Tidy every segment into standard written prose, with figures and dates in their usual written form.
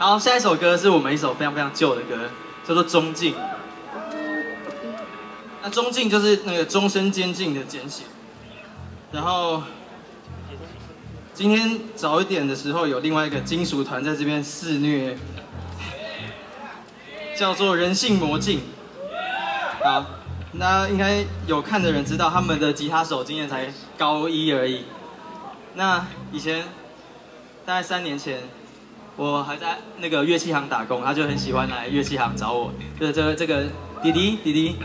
好，下一首歌是我们一首非常非常旧的歌，叫做《中进》。那中进就是那个终身监禁的简写。然后今天早一点的时候，有另外一个金属团在这边肆虐，叫做人性魔镜。好，那应该有看的人知道，他们的吉他手今年才高一而已。那以前大概3年前，我还在那个乐器行打工，他就很喜欢来乐器行找我，就是这个弟弟，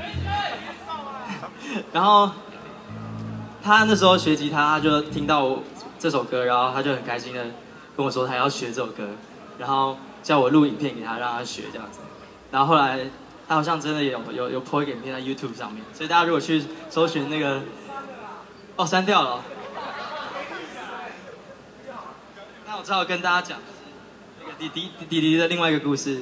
然后他那时候学吉他，他就听到我这首歌，然后他就很开心的跟我说他要学这首歌，然后叫我录影片给他，让他学这样子。然后后来他好像真的有 po 一个影片在 YouTube 上面，所以大家如果去搜寻那个，哦删掉了。那我只好跟大家讲，那个弟弟的另外一个故事。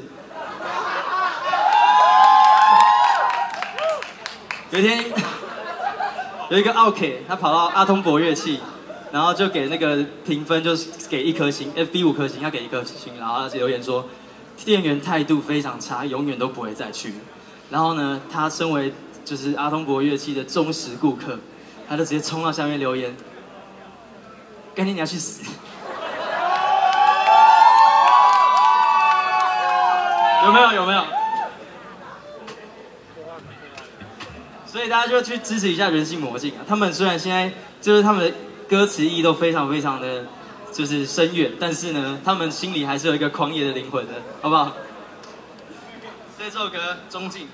有一天，有一个奥 K， 他跑到阿通博乐器，然后就给那个评分，就是给1颗星 ，FB 5颗星，他给1颗星，然后他留言说，店员态度非常差，永远都不会再去。然后呢，他身为就是阿通博乐器的忠实顾客，他就直接冲到下面留言，干你娘去死！有没有？所以大家就去支持一下人性魔镜啊！他们虽然现在就是他们的歌词意义都非常非常的就是深远，但是呢，他们心里还是有一个狂野的灵魂的，好不好？所以这首歌《中进》。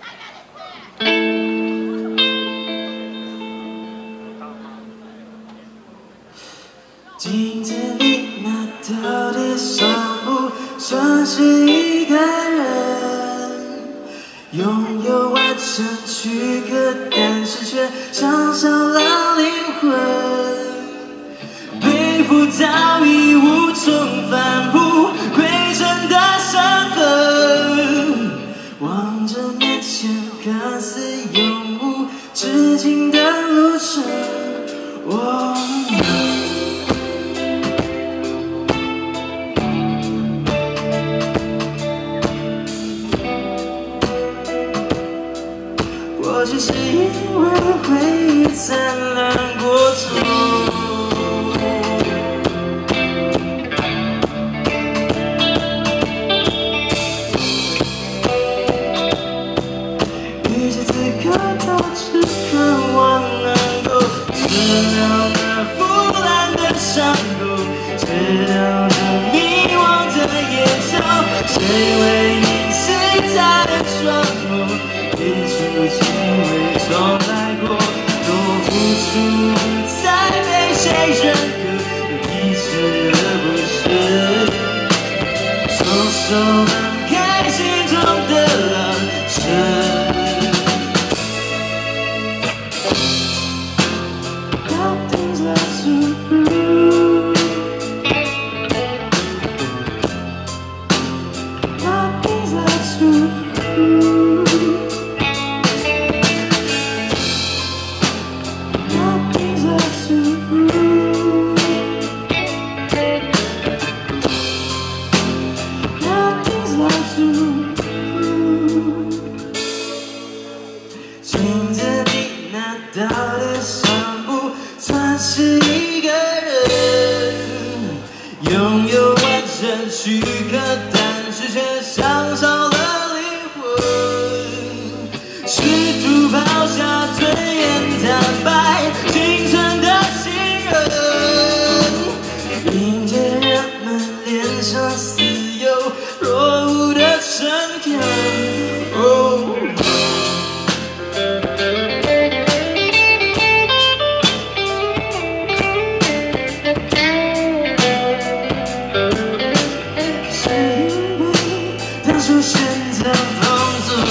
镜子里那到底算不算是一个人？拥有完整躯壳，但是却伤少了灵魂。背负早已无从反扑亏欠的身份，望着面前看似永无止境的路程，或许是因为回忆灿烂过头，于是此刻都只渴望能够治疗那腐烂的伤口，治疗这迷惘的野草，谁为你是他的窗口，一触即未重来过，多付出才被谁认可，有一次而不是双手放开心中的浪尘。Nothing's left to prove, nothing's left to prove. Nothing's left to prove. Nothing's left to prove. 镜子里那道的算不算是一个人？拥有完整躯壳，但是却伤少了灵魂。试图抛下尊严，坦白青春的信任，迎接人们脸上似有若无的诚恳。是因为当初选择放纵，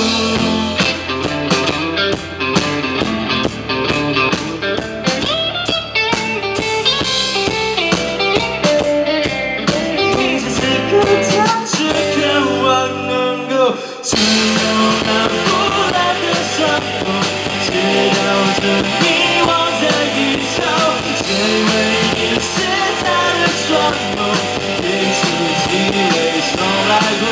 治疗那腐烂的伤口，治疗这迷惘的宇宙，谁为你是他的窗口，一触即未重来过。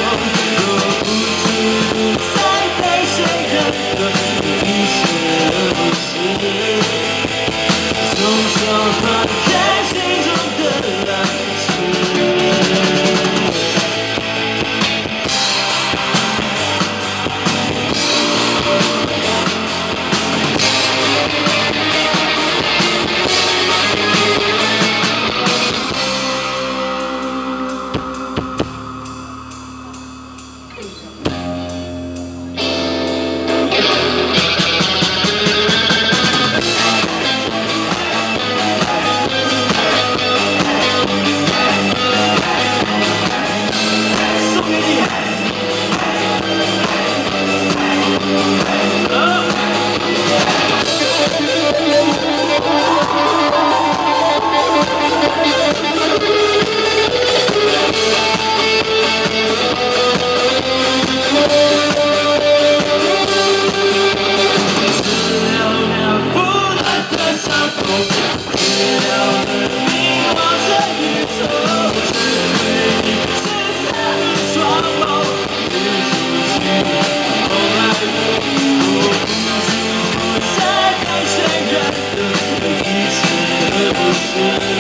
是。